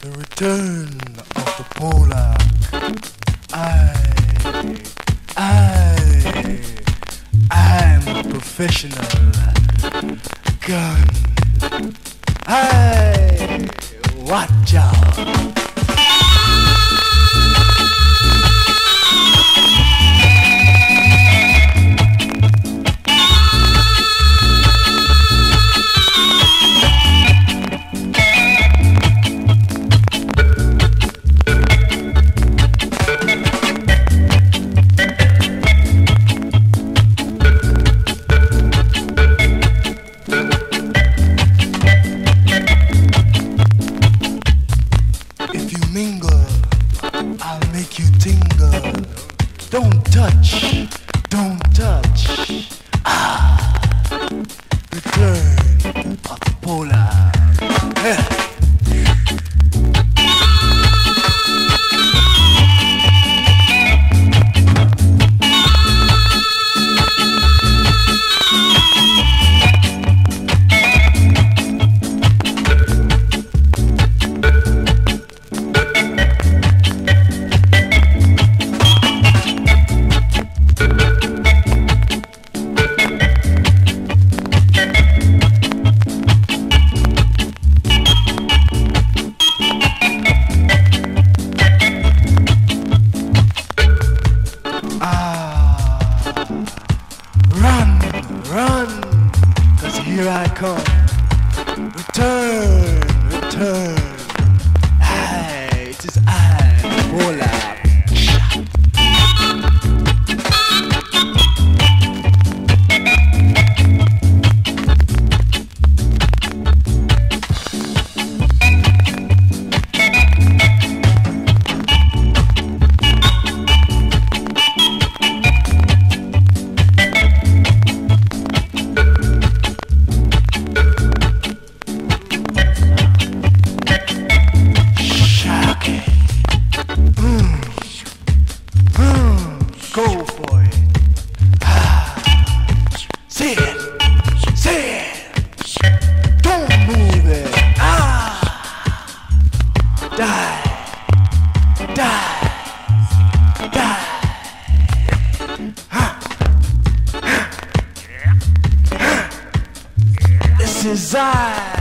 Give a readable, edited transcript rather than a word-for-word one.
The return of the Polak. I'm a professional gun. Watch out. If you mingle, I'll make you tingle. Don't touch, don't touch. Return of the Polar. Run, 'cause here I come. Return, return. It is I, Polar. Go for it. Say it. Say it. Don't move it. Die. Die. Die. This is I.